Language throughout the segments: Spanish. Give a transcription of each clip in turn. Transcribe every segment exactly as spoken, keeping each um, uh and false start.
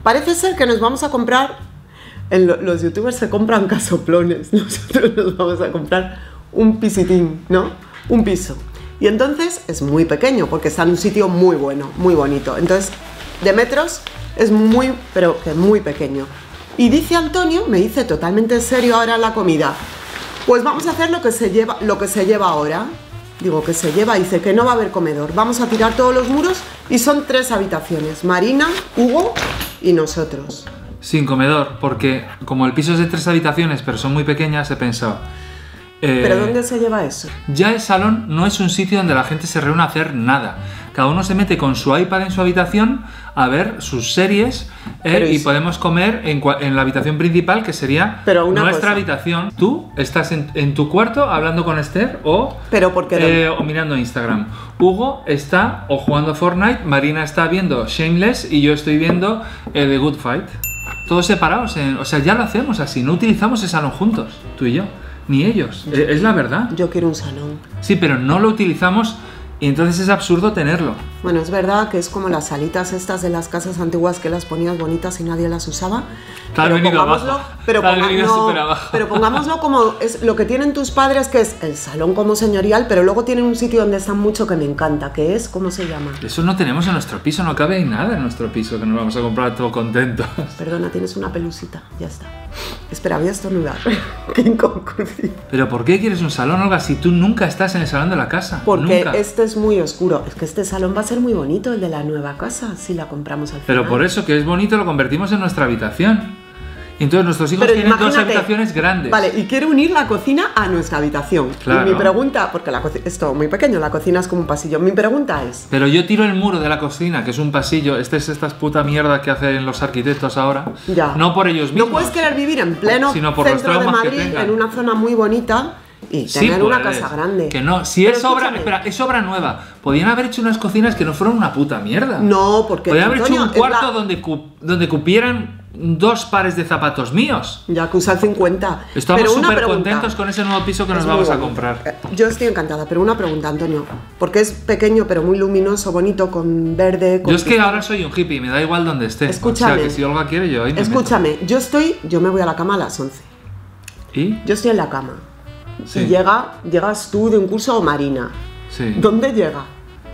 Parece ser que nos vamos a comprar, en lo, los youtubers se compran casoplones, nosotros nos vamos a comprar un pisitín, ¿no? Un piso. Y entonces es muy pequeño porque está en un sitio muy bueno, muy bonito. Entonces, de metros es muy, pero que muy pequeño. Y dice Antonio, me dice totalmente serio ahora la comida, pues vamos a hacer lo que se lleva, lo que se lleva ahora. Digo, que se lleva, dice que no va a haber comedor. Vamos a tirar todos los muros y son tres habitaciones. Marina, Hugo y nosotros. Sin comedor, porque como el piso es de tres habitaciones, pero son muy pequeñas, he pensado... Eh, ¿Pero dónde se lleva eso? Ya el salón no es un sitio donde la gente se reúne a hacer nada. Cada uno se mete con su iPad en su habitación a ver sus series eh, y podemos comer en, en la habitación principal, que sería Pero una nuestra cosa. habitación. Tú estás en, en tu cuarto hablando con Esther o, ¿Pero por qué eh, o mirando Instagram. Hugo está o jugando Fortnite, Marina está viendo Shameless y yo estoy viendo eh, The Good Fight. Todos separados, en, o sea, ya lo hacemos así, no utilizamos el salón juntos, tú y yo. Ni ellos, yo, es la verdad. Yo quiero un salón. Sí, pero no lo utilizamos y entonces es absurdo tenerlo. Bueno, es verdad que es como las salitas estas de las casas antiguas que las ponías bonitas y nadie las usaba. Pero pongámoslo, pero, ponga, no, abajo. pero pongámoslo como es lo que tienen tus padres, que es el salón como señorial, pero luego tienen un sitio donde están mucho que me encanta, que es, ¿cómo se llama? Eso no tenemos en nuestro piso, no cabe nada en nuestro piso, que nos vamos a comprar todo contentos. Perdona, tienes una pelusita, ya está. Espera, voy a estornudar. Qué inconclusivo. ¿Pero por qué quieres un salón, Olga, si tú nunca estás en el salón de la casa? Porque nunca. este es muy oscuro. Es que este salón va a ser muy bonito, el de la nueva casa, si la compramos al final. Pero por eso que es bonito lo convertimos en nuestra habitación. Y entonces nuestros hijos Pero tienen dos habitaciones grandes. Vale, y quiero unir la cocina a nuestra habitación. Claro. Y mi pregunta, porque la cocina es todo muy pequeño, la cocina es como un pasillo. Mi pregunta es... Pero yo tiro el muro de la cocina, que es un pasillo. Este es esta puta mierda que hacen los arquitectos ahora. Ya. No por ellos mismos. No puedes querer vivir en pleno sino por centro los de traumas que Madrid, tengan. en una zona muy bonita, y Sí, tener una pues, casa grande. Que no, si Pero es obra, escúchame. espera, es obra nueva. Podían haber hecho unas cocinas que no fueran una puta mierda. No, porque... Podían haber Antonio, hecho un es cuarto la- donde, cu- donde cupieran dos pares de zapatos míos. Ya que usa cincuenta. Estamos Pero una súper pregunta. contentos con ese nuevo piso que nos Es vamos muy a bonito. comprar. Eh, Yo estoy encantada, pero una pregunta, Antonio. Porque es pequeño, pero muy luminoso, bonito, con verde... Con Yo es que ahora soy un hippie, me da igual donde esté. Escúchame. O sea, que si Olga quiere, yo ahí me Escúchame, yo estoy... Yo me voy a la cama a las once. meto. ¿Y? Yo estoy en la cama. Sí. Y llega, llegas tú de un curso o Marina. Sí. ¿Dónde llega?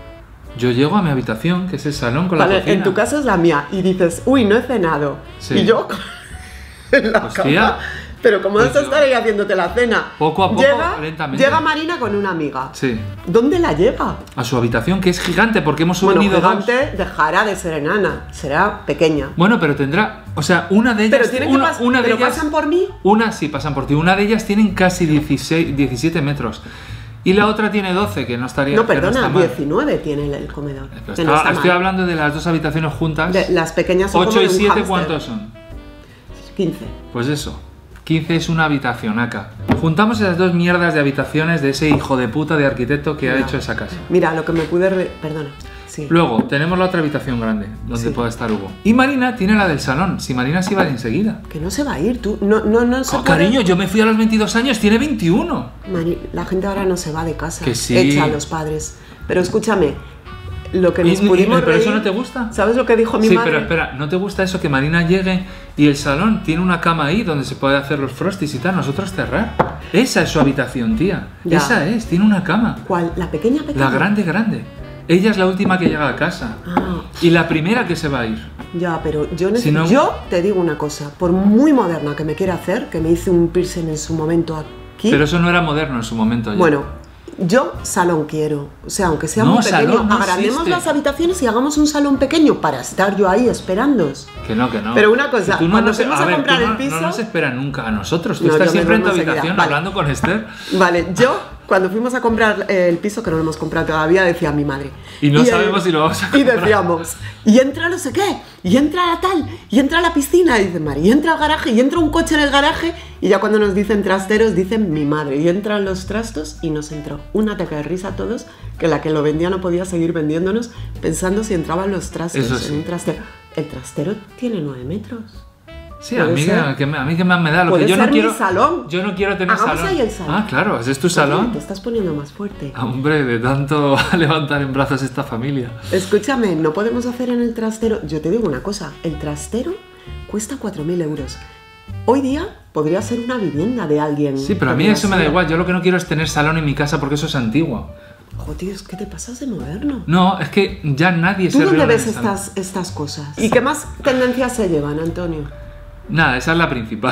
Yo llego a mi habitación, que es el salón con la Vale, cocina. en tu casa es la mía. Y dices, uy, no he cenado. Sí. Y yo en la Hostia. cama. Pero como Pues vas a yo- estar ahí haciéndote la cena. Poco a poco, llega, lentamente. Llega Marina con una amiga. Sí. ¿Dónde la lleva? A su habitación, que es gigante, porque hemos Bueno, unido dos. gigante dejará de ser enana. Será pequeña. Bueno, pero tendrá, o sea, una de ellas, Pero tienen que una, pas- una de pero ellas, pasan por mí. una sí pasan por ti, una de ellas tienen casi dieciséis, diecisiete metros y la otra tiene doce, que no estaría. No, que no perdona, está mal. diecinueve tiene el, el comedor. Pero Que está- no está estoy mal. hablando de las dos habitaciones juntas. De- las pequeñas son ocho como y de un siete, hámster. ¿cuántos son? quince. Pues eso, quince es una habitación acá. Juntamos esas dos mierdas de habitaciones de ese hijo de puta de arquitecto que ha Ya. hecho esa casa. Mira, lo que me pude... re- Perdona. Sí. Luego, tenemos la otra habitación grande, donde Sí. puede estar Hugo. Y Marina tiene la del salón. Si Marina se iba de enseguida. Que no se va a ir, tú. No, no, no se Oh, puede- cariño, yo me fui a los veintidós años, tiene veintiuno. Mari, la gente ahora no se va de casa. Que sí. Echa a los padres. Pero escúchame, lo que Y- nos y- pudimos ¿Pero eso reír- no te gusta? ¿Sabes lo que dijo mi Sí, madre? pero espera, ¿no te gusta eso que Marina llegue y el salón tiene una cama ahí donde se puede hacer los frosties y tal? Nosotros cerrar. Esa es su habitación, tía. Ya. Esa es, tiene una cama. ¿Cuál? ¿La pequeña pequeña? La grande, grande. Ella es la última que llega a casa. Ah, Y la primera que se va a ir. ya, pero yo, neces- Si no- yo te digo una cosa. Por muy moderna que me quiera hacer, que me hice un piercing en su momento aquí. Pero eso no era moderno en su momento. Ya. Bueno, yo salón quiero. O sea, aunque sea No, muy pequeño, salón no agrandemos existe. las habitaciones y hagamos un salón pequeño para estar yo ahí esperándoos. Que no, que no. Pero una cosa, tú no cuando nos- fuimos a ver, comprar tú no- el piso- No nos esperas nunca a nosotros. Tú No, estás yo me siempre en tu duermo enseguida. habitación Vale. hablando con Esther. Vale, yo cuando fuimos a comprar eh, el piso, que no lo hemos comprado todavía, decía mi madre. Y no el- sabemos si lo vamos a Y comprar. decíamos, y entra no sé qué, y entra la tal, y entra la piscina, y dice Mari, y entra el garaje, y entra un coche en el garaje, y ya cuando nos dicen trasteros, dicen mi madre, y entran los trastos, y nos entró un ataque de risa a todos, que la que lo vendía no podía seguir vendiéndonos, pensando si entraban los trastos Eso en sí. un trastero. El trastero tiene nueve metros. Sí, a Puede mí, ser. que, que me- a mí que más me da. Lo Puede que yo no ser mi quiero. salón. Yo no quiero tener Hagamos salón. ahí el salón. Ah, claro, ese es tu Oye, salón. te estás poniendo más fuerte. Ah, hombre, de tanto levantar en brazos esta familia. Escúchame, no podemos hacer en el trastero. Yo te digo una cosa, el trastero cuesta cuatro mil euros. Hoy día podría ser una vivienda de alguien. Sí, pero a mí Podría eso me da ser. igual. Yo lo que no quiero es tener salón en mi casa porque eso es antiguo. Joder, es que te pasas de moderno. No, es que ya nadie ¿Tú se dónde reúne ves en salón. estas, estas cosas? ¿Y qué más tendencias se llevan, Antonio? Nada, esa es la principal.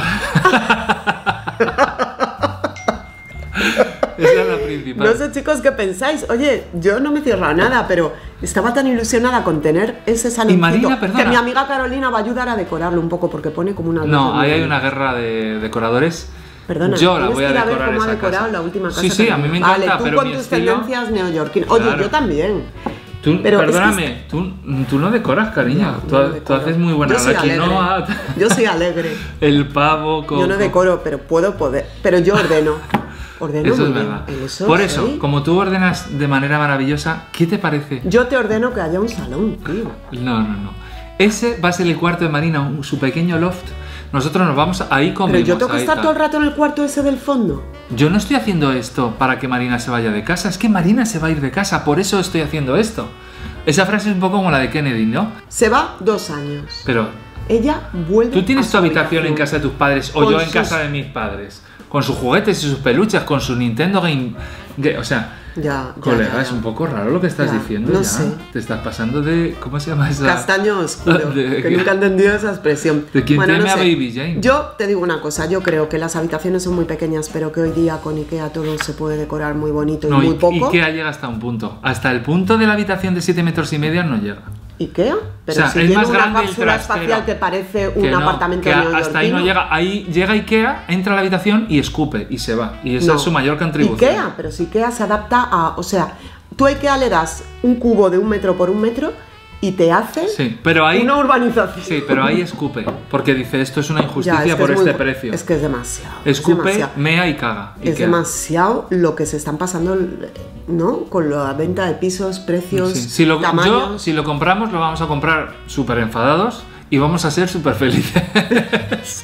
Esa es la principal. No sé, chicos, qué pensáis. Oye, yo no me cierro a nada, pero estaba tan ilusionada con tener ese saloncito Marina, perdona. que mi amiga Carolina va a ayudar a decorarlo un poco porque pone como una... No, luz ahí hay muy- una guerra de decoradores. Perdona, Yo la tienes voy a que ir ver decorar cómo ha esa decorado casa. la última casa. Sí, sí, que a mí me tenemos. encanta, Vale, tú pero con mi tus estilo- tendencias neoyorquinas. Oye, Claro. yo también. Tú, Pero es que perdóname, tú, tú no decoras, cariño. No, tú, yo no tú decoro. haces muy buena Yo soy la alegre. quinoa, Yo soy alegre. el pavo con... Yo no decoro, pero puedo poder. Pero yo ordeno. Ordeno Eso muy es bien. verdad. En eso Por eso, soy- como tú ordenas de manera maravillosa, ¿qué te parece? Yo te ordeno que haya un salón, tío. No, no, no. Ese va a ser el cuarto de Marina, un- su pequeño loft. Nosotros nos vamos a- ahí comemos. Pero yo tengo que ahí estar tal. todo el rato en el cuarto ese del fondo. Yo no estoy haciendo esto para que Marina se vaya de casa, es que Marina se va a ir de casa, por eso estoy haciendo esto. Esa frase es un poco como la de Kennedy, ¿no? Se va dos años. Pero, Ella vuelve. ¿tú tienes a tu su habitación en casa de tus padres o Con yo en sus- casa de mis padres? Con sus juguetes y sus peluches, con su Nintendo Game... Ga- O sea, Ya, ya, colega, ya, es ya. un poco raro lo que estás Ya, diciendo no ya. sé. Te estás pasando de... ¿Cómo se llama esa? Castaño oscuro, De- que nunca he entendido esa expresión. ¿De quién Bueno, teme no a sé. Baby Jane? Yo te digo una cosa, yo creo que las habitaciones son muy pequeñas, pero que hoy día con Ikea todo se puede decorar muy bonito y No, muy I- poco. Ikea llega hasta un punto. Hasta el punto de la habitación de siete metros y medio no llega. ¿Ikea? Pero O sea, si es tiene más una grande el cápsula trastero. espacial que parece un Que no, apartamento que a- neoyorquino. hasta ahí no llega. Ahí llega Ikea, entra a la habitación y escupe y se va. Y esa No. es su mayor contribución. Ikea, pero si Ikea se adapta a... O sea, tú a Ikea le das un cubo de un metro por un metro y te hace Sí, pero ahí. una urbanización. Sí, pero ahí escupe. Porque dice esto es una Ya, injusticia es que por es este muy- precio. Es que es demasiado. es Escupe, demasiado. mea y caga. Es Ikea. demasiado lo que se están pasando, ¿no? Con la venta de pisos, precios, Sí. Si lo, tamaños. yo, si lo compramos, lo vamos a comprar súper enfadados y vamos a ser súper felices.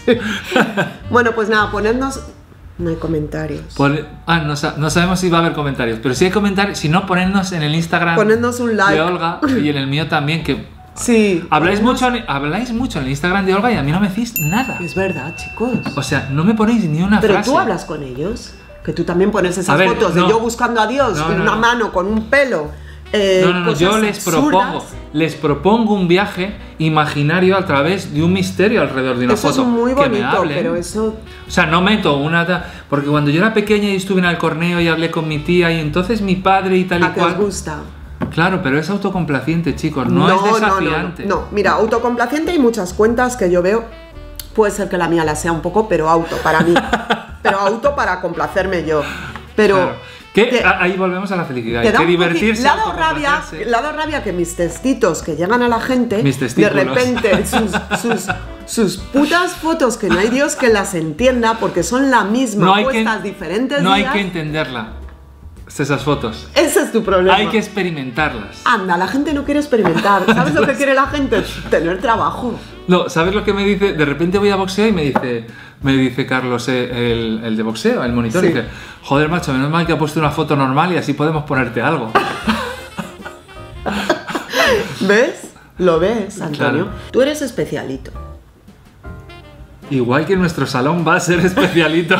Bueno, pues nada, ponednos... No hay comentarios. Pone- ah, no, sa- no sabemos si va a haber comentarios, pero si hay comentarios, si no, ponednos en el Instagram Ponednos un like. de Olga y en el mío también, que Sí. habláis ponednos- mucho, en- habláis mucho en el Instagram de Olga y a mí no me decís nada. Es verdad, chicos. O sea, no me ponéis ni una Pero frase. tú hablas con ellos. Que tú también pones esas A ver, fotos no. de yo buscando a Dios, No, con no, una no. mano, con un pelo. eh, No, no, no, cosas yo les absurdas. propongo, les propongo un viaje imaginario a través de un misterio alrededor de una Eso foto. es muy que me bonito, hablen. pero eso... O sea, no meto una... ta- Porque cuando yo era pequeña y estuve en Alcorneo y hablé con mi tía y entonces mi padre y tal y ¿A qué os cual... gusta? Claro, pero es autocomplaciente, chicos, no, es desafiante. No, no, no. Mira, autocomplaciente hay muchas cuentas que yo veo. Puede ser que la mía la sea un poco, pero auto para mí. Pero auto para complacerme yo. Pero... Claro. Que, que- a- ahí volvemos a la felicidad. Te Hay da que un divertirse. poqui- le ha dado rabia, autocomplacerse. le ha dado rabia que mis testitos que llegan a la gente, Mis de testículos. repente sus, sus, sus putas fotos que no hay Dios que las entienda porque son la misma, No hay que, puestas diferentes no hay días. que entenderla. Esas fotos. Ese es tu problema. Hay que experimentarlas. Anda, la gente no quiere experimentar. ¿Sabes lo que quiere la gente? Tener trabajo. No, ¿sabes lo que me dice? De repente voy a boxeo y me dice, me dice Carlos, eh, el, el de boxeo, el monitor, Sí. dice, joder, macho, menos mal que ha puesto una foto normal y así podemos ponerte algo. ¿Ves? ¿Lo ves, Antonio? Claro. Tú eres especialito. Igual que nuestro salón va a ser especialito.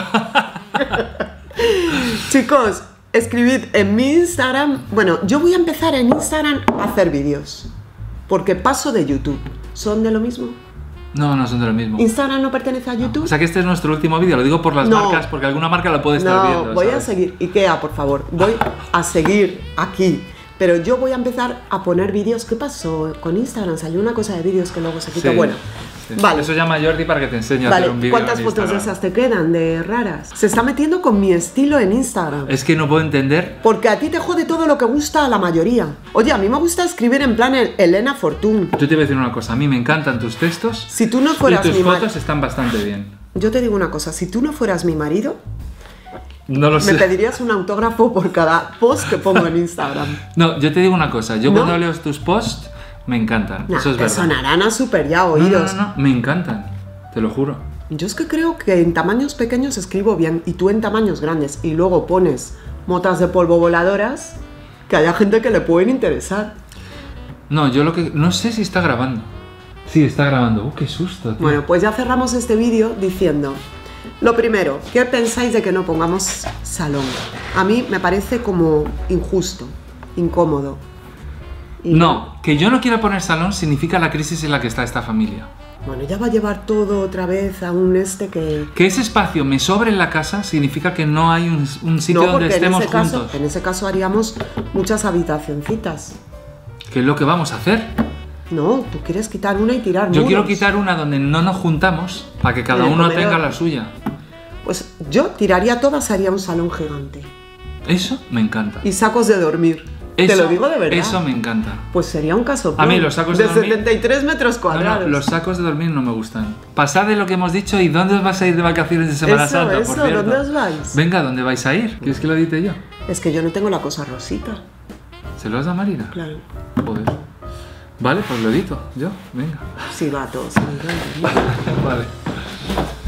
Chicos, escribid en mi Instagram. Bueno, yo voy a empezar en Instagram a hacer vídeos. Porque paso de YouTube. ¿Son de lo mismo? No, no son de lo mismo. ¿Instagram no pertenece a YouTube? O sea que este es nuestro último vídeo, lo digo por las No. marcas, porque alguna marca lo puede estar No, viendo. voy a ¿sabes? seguir. Ikea, por favor. Voy a seguir aquí. Pero yo voy a empezar a poner vídeos. ¿Qué pasó con Instagram? Salió una cosa de vídeos que luego se quita. Sí, Bueno, sí. vale. Eso llama a Jordi para que te enseñe a Vale, hacer un vídeo. ¿cuántas en fotos de Instagram. esas te quedan de raras? Se está metiendo con mi estilo en Instagram. Es que no puedo entender. Porque a ti te jode todo lo que gusta a la mayoría. Oye, a mí me gusta escribir en plan el- Elena Fortune. Yo te voy a decir una cosa, a mí me encantan tus textos Si tú no y fueras tus mi marido... fotos están bastante bien. Yo te digo una cosa, si tú no fueras mi marido, No lo me sé. pedirías un autógrafo por cada post que pongo en Instagram. No, yo te digo una cosa, yo ¿No? cuando leo tus posts me encantan. Nah, Eso es te verdad. sonarán a super ya No, no, oídos. no, no, me encantan. te lo juro. Yo es que creo que en tamaños pequeños escribo bien y tú en tamaños grandes y luego pones motas de polvo voladoras que haya gente que le pueden interesar. No, yo lo que... No sé si está grabando. Sí, está grabando. ¡Uh, qué susto, tío! Bueno, pues ya cerramos este vídeo diciendo... Lo primero, ¿qué pensáis de que no pongamos salón? A mí me parece como injusto, incómodo. Y No, que yo no quiera poner salón significa la crisis en la que está esta familia. Bueno, ya va a llevar todo otra vez a un este que... Que ese espacio me sobre en la casa significa que no hay un, un sitio No, donde porque en estemos ese caso, juntos. en ese caso haríamos muchas habitacioncitas. ¿Qué es lo que vamos a hacer? No, tú quieres quitar una y tirar Yo muros. quiero quitar una donde no nos juntamos para que cada En el uno comedor. tenga la suya. Pues yo tiraría todas, haría un salón gigante. Eso me encanta. Y sacos de dormir. Te Eso- lo digo de verdad. Eso me encanta. Pues sería un caso A mí los sacos de dormir- setenta y tres metros No, cuadrados. no, los sacos de dormir no me gustan. Pasad de lo que hemos dicho y ¿dónde os vais a ir de vacaciones de Semana Eso, Santa? eso, por cierto? ¿dónde os vais? Venga, ¿dónde vais a ir? ¿Quieres que lo edite yo? Es que yo no tengo la cosa rosita. ¿Se lo has dado a Marina? Claro. Joder. Vale, pues lo edito yo. Venga. Sí, va, todo. Sí, va, Vale.